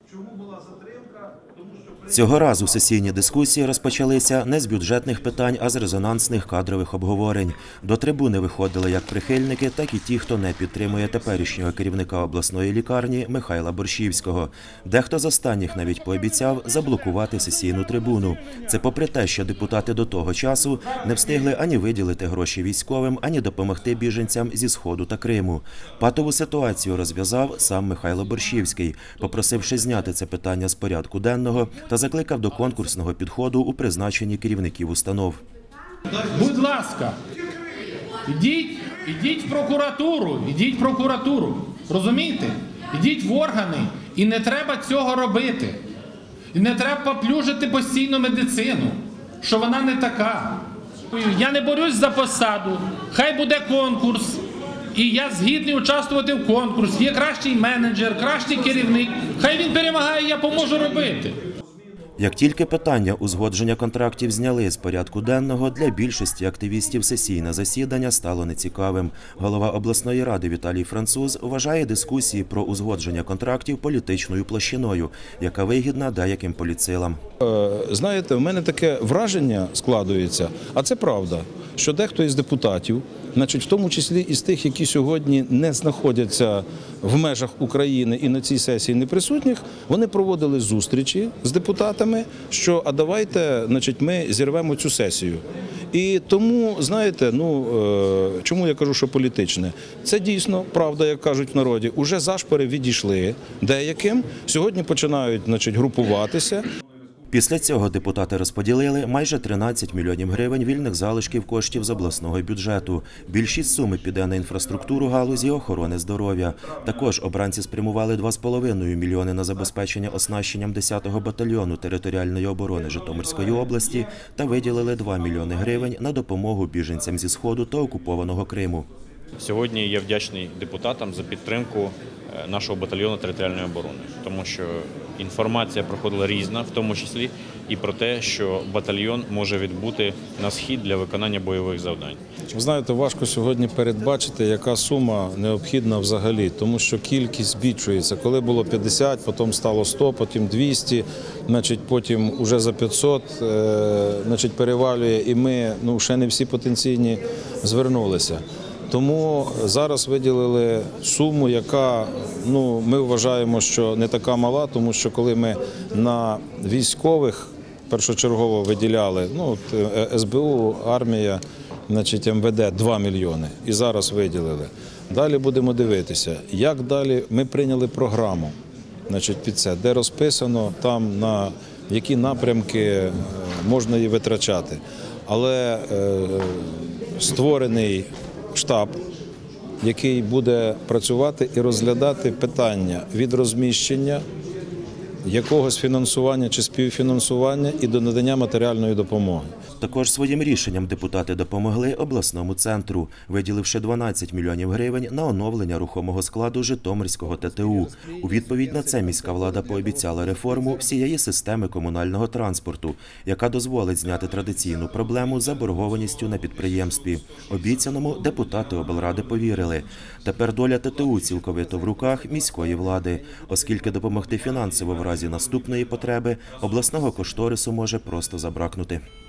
Цього разу сесійні дискусії розпочалися не з бюджетних питань, а з резонансних кадрових обговорень. До трибуни виходили як прихильники, так і ті, хто не підтримує теперішнього керівника обласної лікарні Михайла Борщівського. Дехто з останніх навіть пообіцяв заблокувати сесійну трибуну. Це попри те, що депутати до того часу не встигли ані виділити гроші військовим, ані допомогти біженцям зі Сходу та Криму. Патову ситуацію розв'язав сам Михайло Борщівський, попросивши зняти це питання з порядку денного та закликав до конкурсного підходу у призначенні керівників установ. Будь ласка, ідіть в прокуратуру, розумієте? Ідіть в органи, і не треба цього робити. І не треба поплюжити постійно медицину, що вона не така. Я не борюсь за посаду, хай буде конкурс, і я згідний участвувати в конкурсі. Є кращий менеджер, кращий керівник, хай він перемагає, я поможу робити. Як тільки питання узгодження контрактів зняли з порядку денного, для більшості активістів сесійне засідання стало нецікавим. Голова обласної ради Віталій Француз вважає дискусії про узгодження контрактів політичною площиною, яка вигідна деяким політсилам. Знаєте, в мене таке враження складується, а це правда, що дехто із депутатів, в тому числі із тих, які сьогодні не знаходяться в межах України і на цій сесії не присутніх, вони проводили зустрічі з депутатами, що а давайте ми зірвемо цю сесію. І тому, знаєте, чому я кажу, що політичне? Це дійсно правда, як кажуть в народі. Уже зашпори відійшли деяким, сьогодні починають групуватися. Після цього депутати розподілили майже 13 мільйонів гривень вільних залишків коштів з обласного бюджету. Більшість суми піде на інфраструктуру галузі охорони здоров'я. Також обранці спрямували 2,5 мільйони на забезпечення оснащенням 10-го батальйону територіальної оборони Житомирської області та виділили 2 мільйони гривень на допомогу біженцям зі Сходу та окупованого Криму. Сьогодні я вдячний депутатам за підтримку нашого батальйону територіальної оборони, тому що інформація проходила різна, в тому числі і про те, що батальйон може відбути на схід для виконання бойових завдань. Ви знаєте, важко сьогодні передбачити, яка сума необхідна взагалі, тому що кількість збільшується. Коли було 50, потім стало 100, потім 200, потім вже за 500 перевалює, і ми ще не всі потенційні звернулися. Тому зараз виділили суму, яка, ми вважаємо, що не така мала, тому що коли ми на військових першочергово виділяли, СБУ, армія, МВД 2 мільйони і зараз виділили. Далі будемо дивитися, як далі ми прийняли програму під це, де розписано там, на які напрямки можна її витрачати. Але створений штаб, який буде працювати і розглядати питання від розміщення, якогось фінансування чи співфінансування і до надання матеріальної допомоги. Також своїм рішенням депутати допомогли обласному центру, виділивши 12 мільйонів гривень на оновлення рухомого складу Житомирського ТТУ. У відповідь на це міська влада пообіцяла реформу всієї системи комунального транспорту, яка дозволить зняти традиційну проблему з заборгованістю на підприємстві. Обіцяному депутати облради повірили. Тепер доля ТТУ цілковито в руках міської влади, оскільки допомогти фінансово в разі наступної потреби обласного кошторису може просто забракнути.